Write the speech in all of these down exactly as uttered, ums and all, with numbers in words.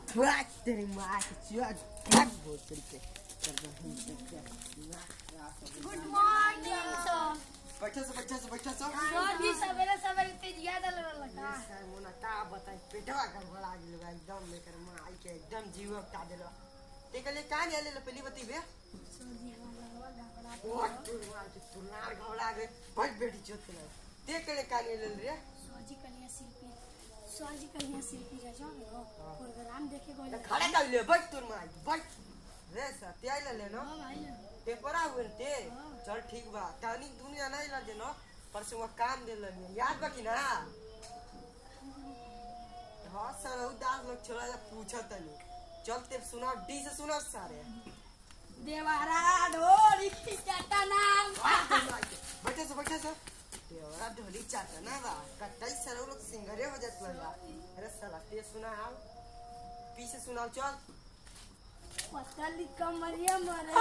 थोड़ा तेरी माँ की चुआ क्या बोल करके गुड मॉर्निंग सर। बैठो सो बैठो सो बैठो सो सर भी सवेरे सवेरे तेज याद आले लगा सर मोना का बताई पेटवा का बड़ा गेल बा एकदम लेकर मां आई के एकदम जीव का देलो ते कले का ने ले पहली बती बे सर जी हमारा घबरा ओ तू मां के तुनार घबरा गए बैठ बैठी जोत ले ते कले का ने ले रे सर जी कलिया शिल्पी सर जी कलिया शिल्पी रे जाओ प्रोग्राम देखे गए खड़े कर ले बैठ तू मां बैठ रे सर ते आई ले नो हां भाई पेपर आ हुए ते चल ठीक बा तानी दुनिया नहीं ला देनो पर से वो काम दे ले याद बा कि ना हां सर उदास लोग छोड़ा जा पूछा तनी चलते सुना डी से सुना सारे देवारा ढोली चाटा नाम बैठे से बैठे से देवारा ढोली चाटा ना बा कटाई सर लोग सिंगरे हो जात लगा अरे साला ते सुना आओ पीछे सुनाओ चल पतली कमरिया मरे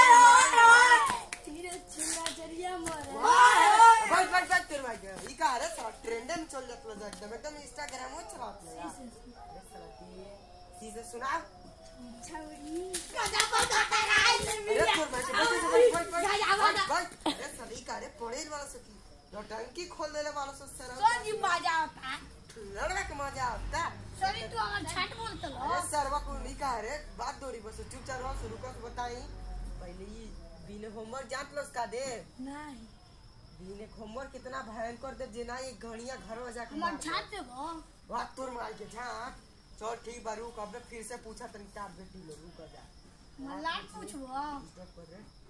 तेरे चिंगा जरिया मरे बैठ बैठ बैठ तेरे भाई ई का रे साला ट्रेंड में चल जात लगा एकदम एकदम इंस्टाग्राम में चलात लगा अरे साला ते सीधे सुना छौरी गजा पता कराई ले अरे तोर भाई बैठ बैठ बैठ बैठ अरे साला ई का रे पढ़ेल वाला सकी टंकी खोल देले वाला सो सर सर जी मजा आता लड़वा के मजा आता सर तू हमर छट बोलत लो अरे सरवा को नहीं कहा रे बात दोरी बस चुपचाप रहो शुरू कर बताई पहले ही बिना होमवर्क जांच लो उसका दे नहीं बिना होमवर्क कितना भयंकर दे जे ना एक घड़िया घर में जाके हमर छट देबो बात तोर मार के झाट चल ठीक बा रुक अब फिर से पूछा तनी तार बेटी लो रुक जा मल्ला पूछबो स्टॉप कर रे